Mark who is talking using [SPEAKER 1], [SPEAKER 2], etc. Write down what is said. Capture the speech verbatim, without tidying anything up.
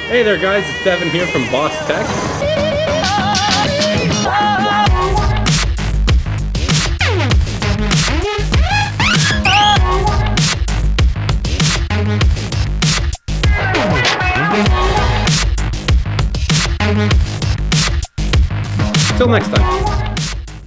[SPEAKER 1] Hey there guys, it's Devin here from Boss Tech. Till next time.